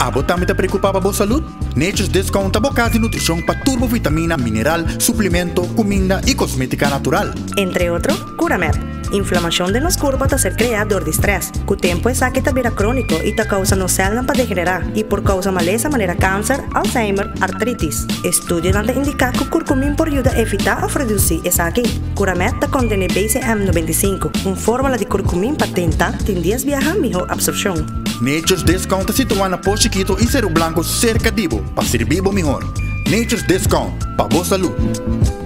A botame te preocupava boa saúde? Nature's Discount abocado de nutrição para turbo, vitamina, mineral, suplemento, comida e cosmética natural. Entre otros, Curamed. Inflamación de los curvos a ser creador de estrés. Cu tempo es que te crónico y te causa no células para degenerar y por causa maleza manera cáncer, Alzheimer, artritis. Estudio donde indica que curcumin por ayuda a evitar o reducir esa aquí. Curamed te contiene BCM95, una fórmula de curcumin patenta que en 10 viaja mejor absorción. Nature's Discount situado na Pó Chiquito e Cerro Blanco cerca de para ser vivo melhor. Nature's Discount, para boa saúde.